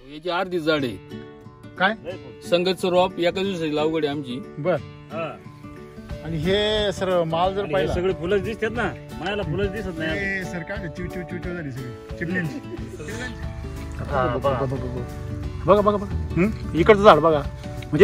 याची अर्धी झाड आहे. काय संगत क्रॉप एका दिवसाची लागवड आहे आमची. बर. आणि हे सर माल जर पाहिला सगळे फुलंच दिसतात ना, मायाला फुलंच दिसत नाही सर. काय चिव चिव चिव चिव झाली सगळी चिमण्यांची. बघा बघा बघा इकडचं झाड बघा. म्हणजे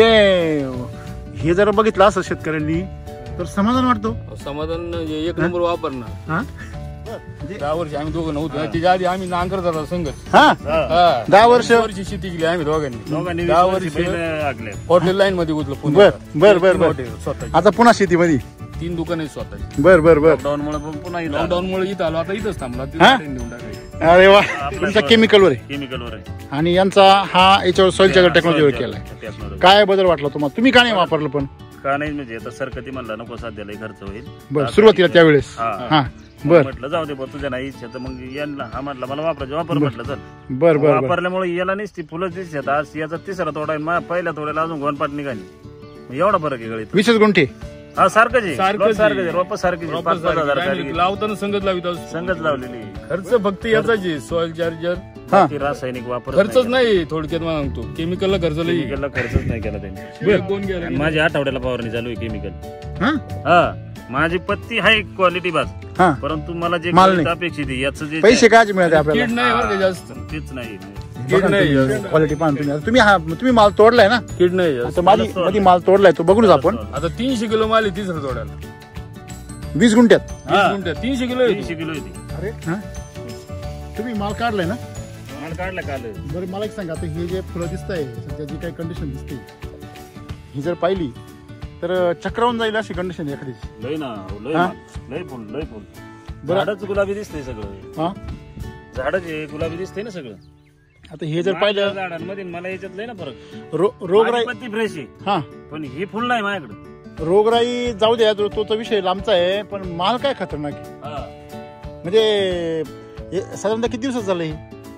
हे जर बघितलं असं शेतकऱ्यांनी तर समाधान वाटतो. समाधान एक नंबर वापरणार. हा 10 वर्ष आम्ही दोघं नव्हतो. त्याच्या आधी आम्ही नांगर झाला संगत. हा 10 वर्ष शेती केली आम्ही दोघांनी. 10 वर्ष लागले. हॉटेल लाईन मध्ये गुतलो. बर बर बर बर. स्वतः आता पुन्हा शेतीमध्ये 3 दुकान आहे स्वतःची. बर बर बर. लॉकडाऊन मुळे पुन्हा लॉकडाऊन मुळे इथं आलो. आता इथंच थांबला. अरे वा. तुमच्या केमिकलवर आहे. केमिकलवर आहे. आणि यांचा हा याच्यावर सॉइल चार्जर टेक्नॉलॉजीवर केलाय. काय बदल वाटला तुम्हाला? तुम्ही का नाही वापरलं पण? का नाही म्हणजे आता सरकती म्हणला नको सध्याला खर्च होईल. बर सुरुवातीला त्यावेळेस. हा बर. म्हटलं जाऊ दे बा तुझ्या नाही इच्छा तर मग यांना हा म्हटलं मला वापरायचं वापर म्हटलं चल. बर बर. वापरल्यामुळे याला नसती फुलं दिसतात. आज याचा तिसरा तोडा आहे. माझ्या पहिल्या तोड्याला अजून गोनपाट निघाली. एवढा फरक आहे गळीत. 20 गुंठे. हा सारखंच आहे. रोप सारखी 5-5 हजार लावताना संगत लावित संगत लावलेली. खर्च फक्त याचाच आहे. सॉइल चार्जर रासायनिक वापर खर्चच नाही. थोडक्यात सांगतो केमिकलला खर्च नाही. केमिकलला खर्चच नाही केला त्यांनी. माझी आठवड्याला फवारणी चालू आहे केमिकल. हा माझी पत्ती आहे क्वालिटी बाज. परंतु मला जे अपेक्षित आहे याचं जे पैसे काय मिळते आपल्याला नाही बरं का जास्त. तेच नाही. क्वालिटी पाहून तुम्ही माल तोडलाय ना. कीड नाही. आता माझी माल तोडलाय तो बघूच आपण. आता 300 किलो माल आहे तिसरं तोड्याला. 20 गुंठ्यात 300 किलो 300 किलो येते. अरे तुम्ही माल काढलाय ना? माल काढला काल. बरं मला एक सांगा. आता हे जे फुलं दिसत आहे सध्या जी काही कंडिशन दिसते ही जर पाहिली तर चक्रावून जाईल अशी कंडिशन एखादीची. लय ना लय फुल झाडच गुलाबी दिसतंय सगळं. झाडच गुलाबी दिसतंय ना सगळं. आता हे जर पाहिलं झाडांमध्ये मला याच्यात लय ना फरक. रोगराई पत्ती फ्रेश आहे. हा पण हे फुल नाही माझ्याकडे. रोगराई जाऊ द्या तो तर विषय लांबचा आहे. पण माल काय खतरनाक आहे. म्हणजे साधारणतः किती दिवसात झालं हे?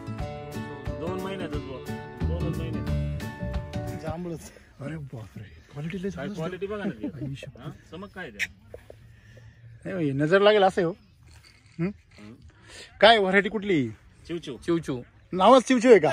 2 महिन्यातच. 2 महिने जांभळच. अरे बापरे. क्वालिटी बघा ना. चमक काय नाही नजर लागेल असं हो. काय व्हरायटी कुठली? चिवचिव नावच चिवचिव आहे का?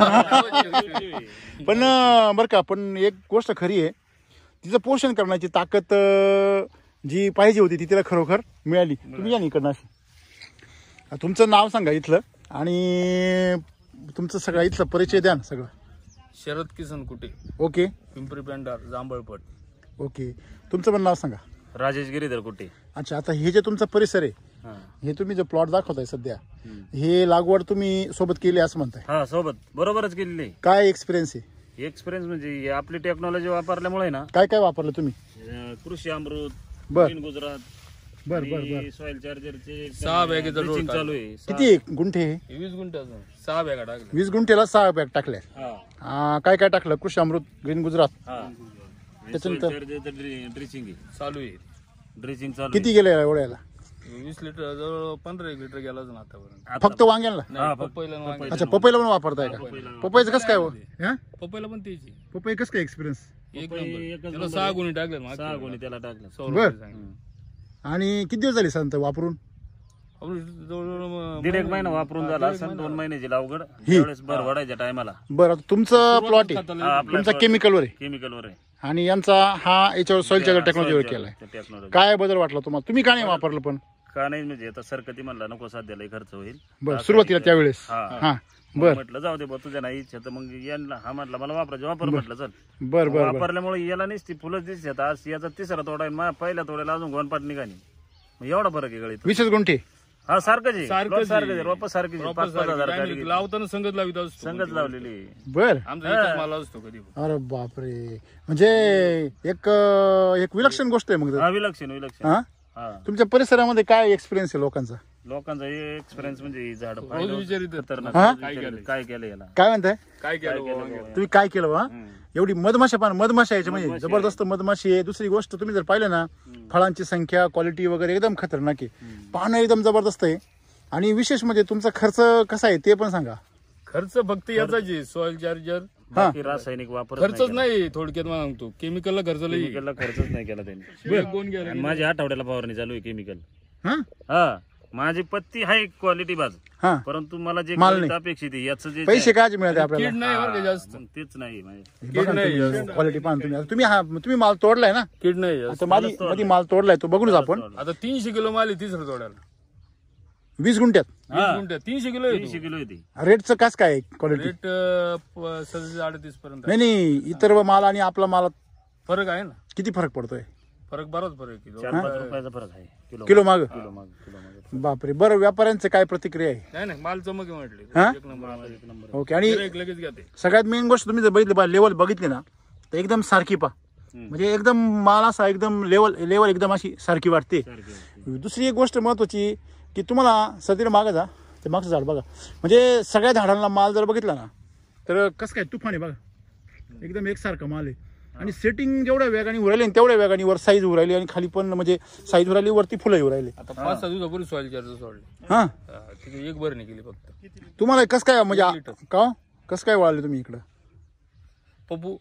पण बरं का पण एक गोष्ट खरी आहे. तिचं पोषण करण्याची ताकद जी पाहिजे होती ती तिला खरोखर मिळाली. तुम्ही या इकडनं अशी तुमचं नाव सांगा इथलं आणि तुमचं सगळं इथलं परिचय द्या ना सगळं. शरद किसन कुटे. ओके. पिंपरी पेंडार जांभळपट. ओके. तुमचं पण नाव सांगा. राजेश गिरीधर कुटे. अच्छा. आता हे जे तुमचा परिसर आहे हे तुम्ही जो प्लॉट दाखवताय सध्या हे लागवड तुम्ही सोबत केली असं म्हणताय? हा सोबत बरोबरच केलेली. काय एक्सपिरियन्स आहे? एक्सपिरियन्स म्हणजे आपली टेक्नॉलॉजी वापरल्यामुळे ना. काय काय वापरलं तुम्ही? कृषी अमृत, बर गुजरात, बर बर बर. सॉइल चार्जरचे 6 बॅगेचा डोस चालू आहे. किती गुंठे? 20 गुंठ्याचा 6 बॅगा टाकल्या. 20 गुंठेला 6 बॅग टाकल्या. काय काय टाकलं? कृषी अमृत, ग्रीन गुजरात. त्याच्यानंतर ड्रिचिंग चालू आहे. ड्रिचिंग चालू. किती गेले एवढ्याला? 20 लिटर जवळ 15 लिटर गेला अजून आतापर्यंत. फक्त वांग्याला? पपईला. अच्छा पपईला पण वापरताय का? पपईचं कसं काय हो? पपईला पण त्याची पपई कसं काय एक्सपिरियन्स? एक नंबर. त्याला 6 गुणी टाकले. 6 गुणी त्याला टाकलं. बर. आणि किती दिवस झाले संत वापरून? जवळ 1.5 महिना वापरून झाला. 2 महिन्याची लागवड. त्यावेळेस भर वाढायच्या टायमाला. बरं आता तुमचं प्लॉट आहे तुमचा केमिकलवर आहे. केमिकलवर आहे. आणि यांचा हा याच्यावर सॉइल चार्जर टेक्नॉलॉजीवर केलाय. काय बदल वाटला तुम्हाला? तुम्ही का नाही वापरलं पण? का नाही म्हणजे आता सरकती म्हणला नको सध्याला खर्च होईल. बरं सुरुवातीला त्यावेळेस. हा बर. म्हटलं जाऊ दे बा तुझ्या नाही इच्छा तर मग यांना हा म्हटलं मला वापरायचं वापर म्हटलं चल. बर बर. वापरल्यामुळे याला नसती फुलंच दिसतात. आज याचा तिसरा तोडा आहे. माझ्या पहिल्या तोड्याला अजून गोनपाट निघाली. एवढा फरक आहे गळीत. 20 गुंठे. हा सारखंच आहे. रोप सारखी 5-5 हजार लावताना संगत लावित संगत लावलेली. बर. आमचा माल असतो कधी. अरे बापरे. म्हणजे एक विलक्षण गोष्ट आहे. मग विलक्षण. हा तुमच्या परिसरामध्ये काय एक्सपिरियन्स आहे लोकांचा? एक्सपिरियन्स म्हणजे झाड काय केलं याला काय म्हणताय? काय केलं तुम्ही काय केलं? एवढी मधमाशा यायची म्हणजे जबरदस्त मधमाशी आहे. दुसरी गोष्ट तुम्ही जर पाहिलं ना फळांची संख्या क्वालिटी वगैरे एकदम खतरनाक आहे. पाहणं एकदम जबरदस्त आहे. आणि विशेष म्हणजे तुमचा खर्च कसा आहे ते पण सांगा. खर्च फक्त याचाच आहे. सॉइल चार्जर रासायनिक वापर खर्चच नाही. थोडक्यात सांगतो केमिकलला खर्चच नाही केला त्यांनी. माझी आठवड्याला फवारणी चालू आहे केमिकल. माझी पत्ती आहे क्वालिटी बाज, हा परंतु मला जे माल नाही. अपेक्षित आहे याचं जे पैसे काय मिळते आपल्याला कीड नाही बरं का जास्त, तेच नाही म्हणजे. कीड नाही जास्त. क्वालिटी पाहून तुम्ही आता तुम्ही माल तोडलाय ना, कीड नाही जास्त. आता मध्ये माल तोडलाय तो बघूनच आपण. आता 300 किलो माल आहे तिसरं तोडायला. 20 गुंठ्यात 20 गुंठ्यात 300 किलो 300 किलो येते. रेटचं कास काय क्वालिटी? रेट 37-38 पर्यंत आहे. नाही इतर माल आणि आपला माल फरक आहे ना, किती फरक पडतोय? फरक बराच फरक आहे. 4-5 रुपयाचा फरक आहे किलो माग. किलो माग. बापरे. बरं, व्यापाऱ्यांचं काय प्रतिक्रिया आहे? नाही नाही, माल चमक म्हटले हा? एक नंबर. ओके. आणि लगेच घेते. सगळ्यात मेन गोष्ट तुम्ही जर बघितली लेवल बघितली ना तर एकदम सारखी पा, म्हणजे एकदम माल असा एकदम लेवल एकदम अशी सारखी वाटते. दुसरी एक गोष्ट महत्वाची की तुम्हाला सध्या मागं जा, ते मागचं झाड बघा, म्हणजे सगळ्या झाडांना माल जर बघितला ना तर कसं काय तुफान आहे बघा, एकदम एकसारखा माल आहे. आणि सेटिंग जेवढ्या वेगाने उरायले तेवढ्या वेगाने वर साईज उरायली आणि खाली पण म्हणजे साईज उरायली, वरती फुलं उरायले. आता 5-6 दिवसापूर्वी सॉइल चार्जर सोडले. हा तिथे एक भरणी केली फक्त. तुम्हाला कसं काय म्हणजे का कसं काय वळाले तुम्ही इकडं? पप्पू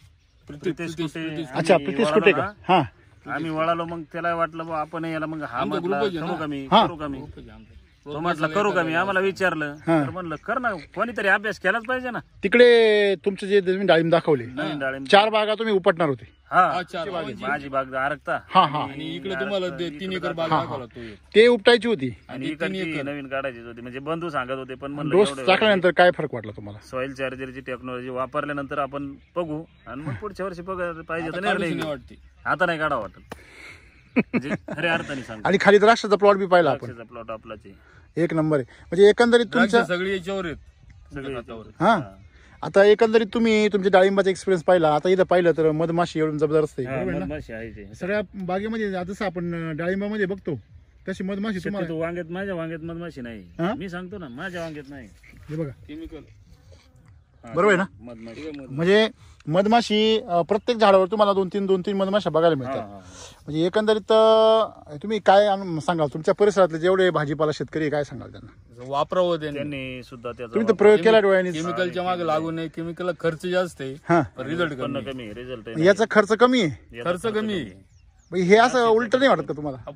अच्छा, प्रितेश कुठे का? हा आम्ही वळालो, मग त्याला वाटलं बा आपण याला मग हा आमचा म्हटला ग्रुपच आहे करू ना. कमी हा. करू कमी, तो म्हटलं करू कमी, आम्हाला विचारलं तर म्हणलं कर ना, कोणीतरी अभ्यास केलाच पाहिजे ना. तिकडे तुमचं जे तुम्ही डाळिंब दाखवले नवीन डाळिंब 4 बागा तुम्ही उपटणार होते. हा, 4 बाग. माझी बाग आरक्ता हा हा आणि इकडे तुम्हाला 3 एकर बाग दाखवला तो एक. ते उपटायची होती. आणि इकडची नवीन काढायची होती, म्हणजे बंधू सांगत होते, पण म्हणलं डोस एवढं टाकल्यानंतर काय फरक वाटला तुम्हाला? सॉइल चार्जरची टेक्नॉलॉजी वापरल्यानंतर आपण बघू आणि मग पुढच्या वर्षी बघायला पाहिजे तर काढूशी निर्णय नाही घेऊ. वाटते. आता नाही काढा वाटत, म्हणजे खऱ्या अर्थाने सांगतो. आणि खाली द्राक्षाचा प्लॉट बी पाहिला आपण, प्लॉट आपलाच आहे. एक नंबर आहे. म्हणजे एकंदरीत तुमच्या द्राक्ष सगळी याच्यावर आहेत, सगळे हातावर आहेत. हा आता एकंदरीत तुम्ही तुमच्या डाळिंबाचा एक्सपिरियन्स पाहिला, आता इथं पाहिलं तर मधमाशी एवढून जबरदस्त आहे, हा, बरोबर आहे ना? मधमाशी आहे ते. सगळ्या बागेमध्ये जसं आपण डाळिंबामध्ये बघतो तशी मधमाशी तुम्हाला शक्यतो वांग्यात, माझ्या वांग्यात मधमाशी हा? नाही. मी सांगतो ना, माझ्या वांग्यात नाही. हे बघा, केमिकल हा, बरोबर आहे ना? मधमाशी. म्हणजे मधमाशी प्रत्येक झाडावर तुम्हाला 2-3 मधमाशा बघायला हा, मिळतात. हा. म्हणजे एकंदरीत तुम्ही काय सांगाल तुमच्या परिसरातले जेवढे भाजीपाला शेतकरी आहे, काय सांगाल त्यांना? वापरावं त्यांनी. त्यांनी सुद्धा त्याचा तुम्ही तर प्रयोग केला डोळ्यांनी. केमिकलच्या मागे लागू नये. केमिकलला खर्च जास्त आहे, हा, रिझल्ट उत्पन्न कमी कमी, रिझल्ट याचा खर्च कमी आहे. खर्च कमी आहे. म्हणजे हे असं उलट नाही वाटत का तुम्हाला?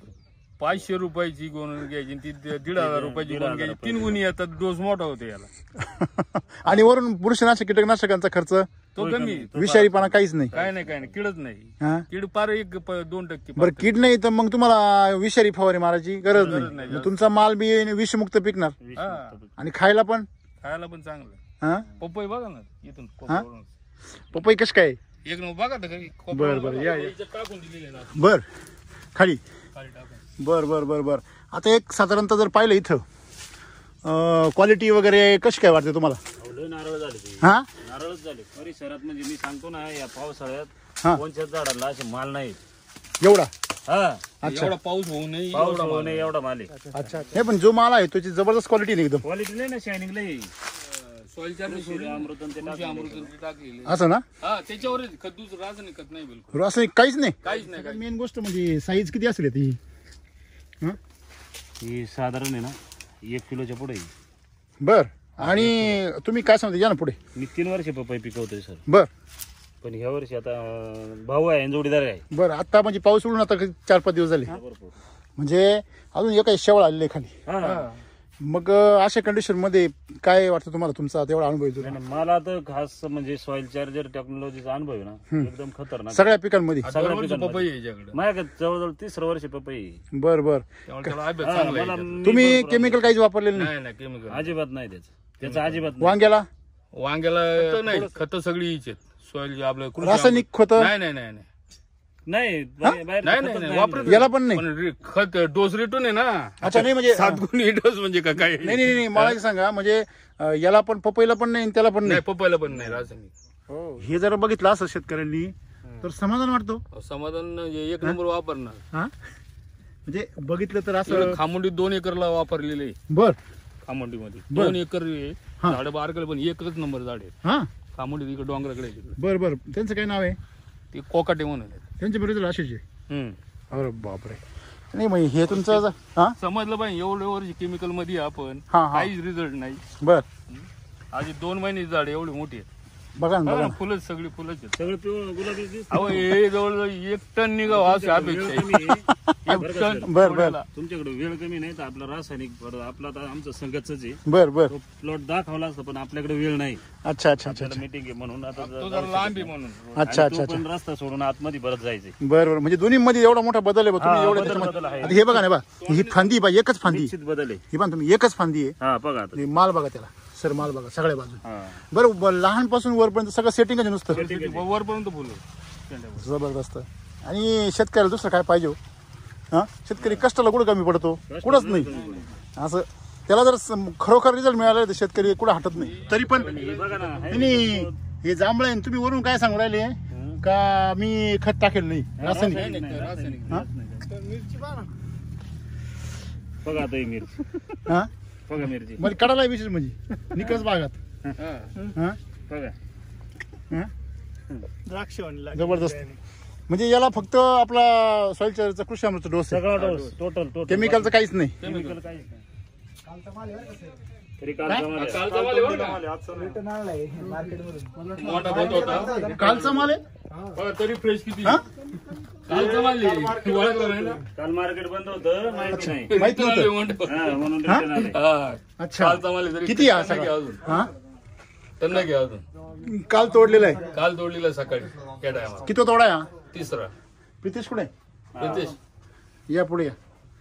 500 रुपयाची गोण घ्यायची, ती 1,500 रुपयाची गोण घ्यायची, 3 गुणी येतात, डोस मोठा होतो याला. आणि वरून बुरशीनाशक कीटकनाशकांचा खर्च, तो कमी. विषारीपणा काहीच नाही. काय नाही किडच नाही. हा, किड पार 1-2% बरं कीड नाही तर मग तुम्हाला विषारी फवारी मारायची गरज नाही. मग तुमचा माल बी विषमुक्त पिकणार हा. आणि खायला पण. खायला पण चांगलं. हा, पपई बघा ना इथून हा? कोपऱ्यावरून. पपई कशी काय? एक नंबर बघा तर काही बरं, बरं, या, या. इथं टाकून दिलेले ना, बर खाली. खाली टाकून. बर. आता एक साधारणतः जर पाहिलं इथं क्वालिटी वगैरे कशी काय वाटते तुम्हाला? लय नारळ झाले ते. हा, नारळच झाले परिसरात. म्हणजे मी सांगतो ना, या पावसाळ्यात हा. कोणत्याच झाडाला असे माल नाही. एवढा. हा, अच्छा. एवढा पाऊस होऊ नये पाऊस एवढा होऊ माल. नये एवढा माल आहे. अच्छा. हे पण जो माल आहे त्याची जबरदस्त क्वालिटी नाही एकदम, क्वालिटी नाही ना, शायनिंग लई. सॉइल चार्जर अमृतन ते टाकलेलं आहे. अमृत टाकलेले. असं ना? हा, त्याच्यावरच खत राजन खत नाही बिलकुल. असं काहीच नाही. काहीच नाही. मेन गोष्ट म्हणजे साईज किती असेल ती? हा, ही साधारण आहे ना 1 किलोच्या पुढे आहे. बर. आणि तुम्ही काय सांगता, या ना पुढे. मी 3 वर्ष पपई पिकवतोय सर, बर पण ह्या वर्षी आता भाऊ आहे, जोडीदार आहे. बर. आता म्हणजे पाऊस उडून आता 4-5 दिवस झाले, भरपूर. म्हणजे अजून एक शेवळ आलेले आहे खाली. हा. मग अशा कंडिशन मध्ये काय वाटतं तुम्हाला? तुमचा तेवढा अनुभव येतो नाही, मला तर खास म्हणजे सॉइल चार्जर टेक्नॉलॉजीचा अनुभव आहे ना, एकदम खतरनाक. सगळ्या पिकांमध्ये? सगळ्या दरवर्षी पिकांमध्ये. पपई आहे याच्याकडे. माझ्याकडे जवळजवळ 3 वर्ष पपई आहे. बर. त्यामुळे त्याला अभ्यास चांगला आहे याच्यात. तुम्ही भरपूर केमिकल काहीच वापरलेलं नाही? नाही केमिकल अजिबात नाही त्याचं अजिबात नाही. वांग्याला वांग्याला नाही खत सगळी हीच आहेत. सॉइल आपलं कृषी रासायनिक खत? नाही नाही, बाहेर नाही खतच नाही नाही वापरत याला पण नाही? पण खत डोस रेटून आहे ना. अच्छा. नाही म्हणजे 7 गुणी डोस म्हणजे का काय? नाही मला एक सांगा, म्हणजे याला पण पपईला पण नाही आणि त्याला पण नाही नाही? पपईला पण नाही रासायनिक. हे जर बघितलं असं शेतकऱ्यांनी तर समाधान वाटतो. समाधान एक नंबर वापरणार. हा, म्हणजे बघितलं तर असं. खामुंडी 2 एकरला वापरलेले. बर. खामुंडीमध्ये बर. 2 एकर आहे. हा. झाड बारकले पण एकच नंबर झाड आहे. हा, खामुंडी तिकडे डोंगराकडे आहे तिकडे. बर. त्यांचं काय नाव आहे? ते कोकाटे म्हणून आहे. त्यांचे बरेच असेच आहे. हम्म. अरे बापरे. नाही मग हे तुमचं हा, समजलं पाहिजे एवढे वर्ष केमिकल मध्ये आपण हा, हा. काहीच रिझल्ट नाही. बर. आधी 2 महिने झाड एवढी मोठी आहेत. बघा ना, बघा ना. फुलंच सगळी फुलंच आहेत. सगळं पिवळं गुलाबी दिसतं. अहो हे जवळजवळ 1 टन निघाव अशी अपेक्षा आहे. वेळ कमी आहे. 1 टन बर बर तोडायला. तुमच्याकडे वेळ कमी नाही तर आपला रासायनिक आपला आता आमचं संघच आहे. बर बर. तो प्लॉट दाखवला असता पण आपल्याकडे वेळ नाही. अच्छा अच्छा अच्छा त्याला मीटिंग आहे म्हणून आता तो जरा लांब आहे म्हणून. अच्छा आणि अच्छा तो पण रस्ता सोडून आतमध्ये परत जायचे. बर बर. म्हणजे दोन्ही मध्ये एवढा मोठा बदल आहे बा. तुम्ही हा, एवढं बदल त्याच्यामध्ये आहे. आता हे बघा ना बा, ही फांदी बा एकच फांदी निश्चित बदल आहे. ही पण तुम्ही एकच फांदी आहे. हा बघा आता. आणि माल बघा त्याला, सर माल बघा सगळ्या बाजू. हा. बरं लहानपासून वरपर्यंत सगळं सेटिंग आहे नुसतं. वरपर्यंत फुलं. जबरदस्त. आणि शेतकऱ्याला दुसरं काय पाहिजे हो? हा, शेतकरी कष्टाला कुठं कमी पडतो? कुठंच नाही. असं त्याला जर खरोखर रिझल्ट मिळाला तर शेतकरी कुठं हटत नाही. तरी पण बघा ना नाही, हे जांभळं आहे. तुम्ही वरून काय सांगू राहिले का मी खत टाकेल नाही रासायनिक? हा? बघा आता ही मिरची. हा? बघा मिरची. म्हणजे कडाला विशेष म्हणजे निकच बागात. हा? बघा हा? द्राक्ष जबरदस्त. म्हणजे याला फक्त आपला सॉइल चार्जरचा कृषी अमृतचा डोस आहे. सगळा डोस टोटल केमिकलचं काहीच नाही. केमिकल काहीच नाही. तरी काल काय? कालचा माल आहे बरं का? मोठा बंद होता. कालचा माल आहे. बघा तरी फ्रेश किती. हा? कालचा माल आहे. तू ओळखलं नाही ना? काल मार्केट बंद होतं माहिती नाही. माहित नव्हतं. हा, म्हणून रिटर्न आले. हा. अच्छा. कालचा माल आहे तरी किती आहे त्यांना घ्या सगळं? अजून. हा? त्यांना घ्या अजून. काल तोडलेला आहे. काल तोडलेला सकाळी त्या टायमाला. किती तोडा आहे हा? 3रा. प्रितेश कुठे? रितेश. या पुढे या.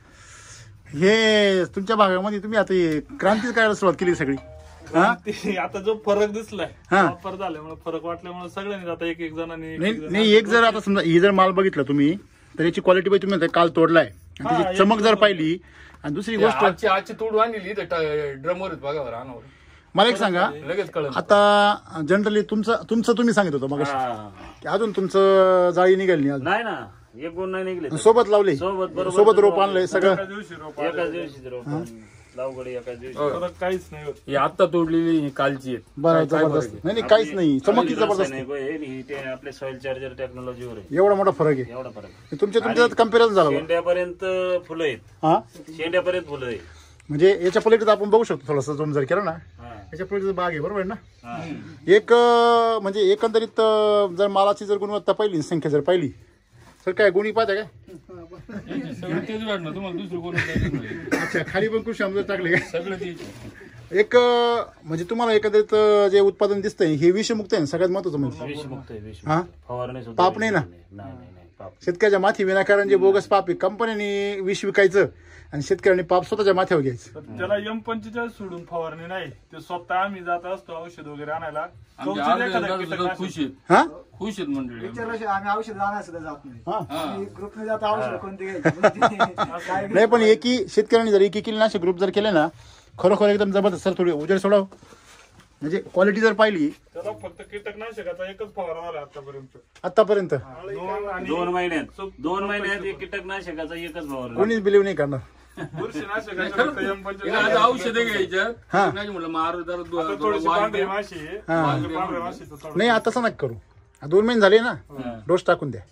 हे तुमच्या भागामध्ये तुम्ही आता हे क्रांती करायला सुरुवात केली सगळी. हा? आता जो फरक दिसलाय हा. वापर झाल्यामुळे फरक वाटल्यामुळे सगळ्यांनी आता एक एक जणांनी नाही एक जर आता समजा ही जर माल बघितला तुम्ही तर याची क्वालिटी पाहिजे. तुम्ही म्हणताय काल तोडलाय आणि हा, त्याची चमक जर पाहिली आणि दुसरी गोष्ट आजची तोड आणली ड्रमवर बघा बरं अनावर. मला एक सांगा, लगेच कळलं. आता जनरली तुमचं तुम्ही सांगित होतं मग हा. अजून तुमचं जाळी निघाली नाही अजून. नाही ना एक गुण नाही निघले. सोबत लावले, सोबत बरोबर सोबत रोप आणलंय सगळं. एका दिवशी रोप आले. एकाच दिवशी रोप लावगडी एकाच दिवशी. फरक काहीच नाही होत. ही आत्ता तोडलेली ही कालची आहेत. बरं जबरदस्त. नाही काहीच नाही, चमक जबरदस्त. नाही बघ, हे ते आपले सॉइल चार्जर टेक्नॉलॉजीवर आहे. एवढा मोठा फरक आहे. एवढा फरक आहे. तुमच्या कम्पॅरिझन झालं बा. शेंड्यापर्यंत फुलं आहेत. हा, शेंड्यापर्यंत फुलं आहे. म्हणजे याच्या पलीकडे आपण बघू शकतो थोडासा जूम जर केला ना, हा. याच्या पलीकडे बाग आहे बरोबर आहे ना. हा. एक म्हणजे एकंदरीत जर मालाची जर गुणवत्ता पाहिली, संख्या जर पाहिली तर काय गुणी पाहता काय? सगळं तेच वाटणार तुम्हाला दुसरं कोणी नाही. अच्छा, खाली पण कृषी अमृत टाकले काय? सगळं तेच. एक म्हणजे तुम्हाला एकंदरीत जे उत्पादन दिसतंय हे विषमुक्त आहे ना, सगळ्यात महत्वाचं म्हणजे. विषमुक्त आहे, विषमुक्त. हा, फवारणी सुद्धा पाप नाही ना? नाही नाही नाही पाप. शेतकऱ्याच्या माथी विनाकारण जे बोगस पाप आहे, कंपन्यांनी विष विकायचं आणि शेतकऱ्यांनी पाप स्वतःच्या माथ्यावर घ्यायचं. तर त्याला M45 सोडून फवारणी नाही. ते स्वतः आम्ही जात असतो औषध वगैरे आणायला. आमच्या कवचित आजोबा एखादा सुद्धा कीटकनाशक. खुश आहेत. हा खुश आहेत मंडळी. आम्ही औषध आणायला सुद्धा जात नाही. हा. ग्रुपने जात औषध कोणते घ्यायचे. नाही पण एकी शेतकऱ्यांनी जर एकी कीटकनाशक ग्रुप जर केले ना, खरोखर एकदम जबरदस्त. सर थोडी उजेड सोडाव, म्हणजे क्वालिटी जर पाहिली त्याला फक्त कीटकनाशकाचा एकच फवारा झाला आतापर्यंत. आतापर्यंत 2 महिन्यात एक कीटकनाशकाचा एकच फवारणी. कोणीच बिलीव्ह नाही करणार. बुरशीनाशकाचा फक्त M45. आता औषधे घ्यायच्यात. हा. नाही म्हटलं मारू जरा आता थोडीशी पांढरी माशी आहे. हा. पांढऱ्या माशीचं थोडं. नाही आता तसं नका करू. 2 महिने झाले ना, डोस टाकून द्या.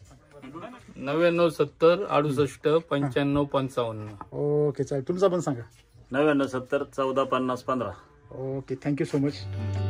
99 70 68 95 55. ओके चालेल. तुमचा पण सांगा. 99 70 14 50 15. Okay, thank you so much.